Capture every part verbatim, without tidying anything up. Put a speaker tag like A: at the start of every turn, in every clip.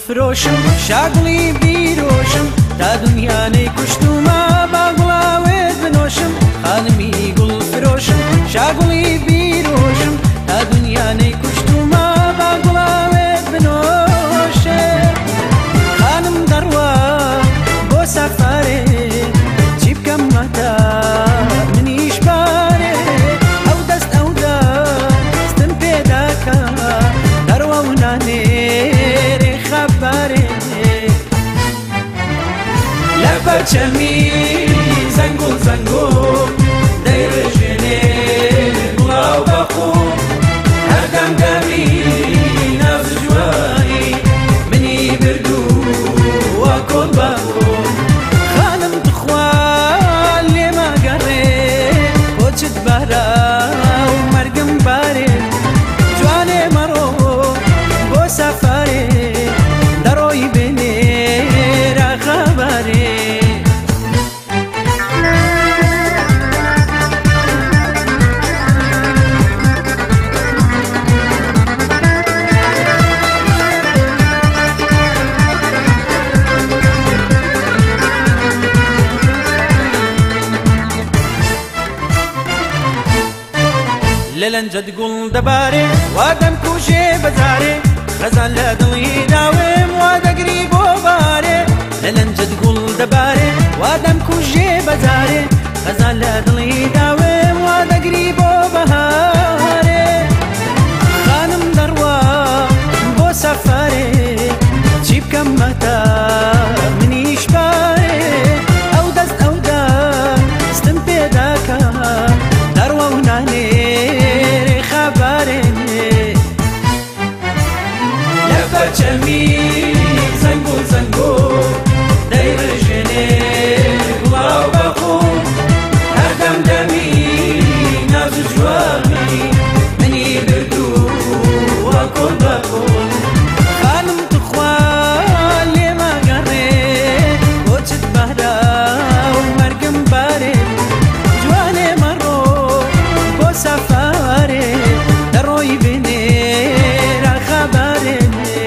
A: فروشم شاگلی بیروشم تا دنیا نیکشتوما باغلاوید بنوشم خانمی گل فروشم شاگلی بیروشم تا دنیا نیکشتوما باغلاوید بنوشم خانم دروا بو سفره چیب کم متا منیش باره او دست او دست تم پیدا کن دروا و نانه خبره لبچمی زنگو زنگو دیر جنه بلاو بخو هر دم دمی نفس جوانی منی بردو و کل بخو خانم تخوال لما قره وچت بارا و مرگم باره جوانه مرو بو سفاره دروی بینه را خبره للنجد قل دباري وادم كوشي بزاري غزال لدلي داوم وادا قريب وباري للنجد قل دباري وادم كوشي بزاري غزال لدلي داوم وادا قريب وبهاري خانم دروا بو سفاري جيب كم متا منيش باري او دست او دست استنبيداكا دروا وناني لبچمی زنگو زنگو دیر جنه بلاو بخو هر دم دمی ناز جوانی منی بردو و کل بخو خانم تخوال لما قره وچت بهدا و مرگم باره جوانه مرو بو سفاره دروی بینه را خبره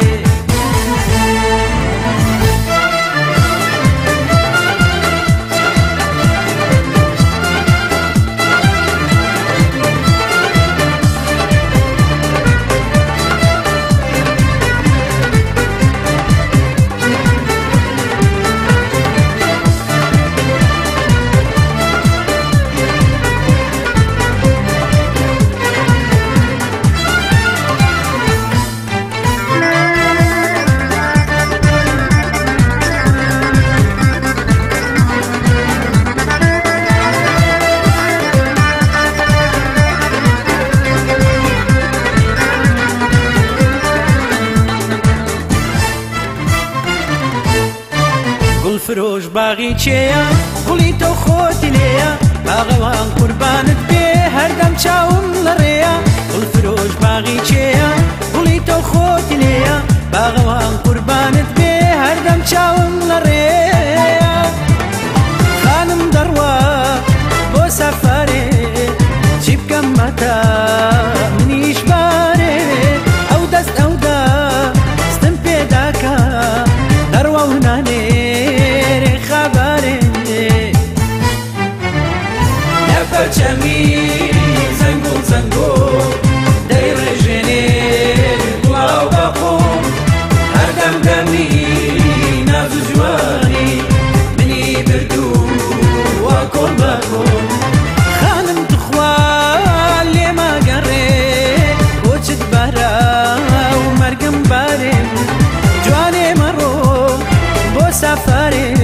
A: فروش باغی چیا گلی تو خوتی لیا باغوان قربانت به هر دم چاوم لریا گل فروش باغی چیا گلی تو خوتی لیا باغوان قربانت به هر دم چاوم لریا خانم دروا بو سفره جیب کم متا منیش باره او دست او دست تم پیدا کا دروا و نانه لبچمی زنگو زنگو دیر جنه بلاو بخو هر دم دمی ناز جوانی منی بردو و کل بخو خانم تخوال لما قره وچت بارا و مرگم باره جوانه مرو بو سفاره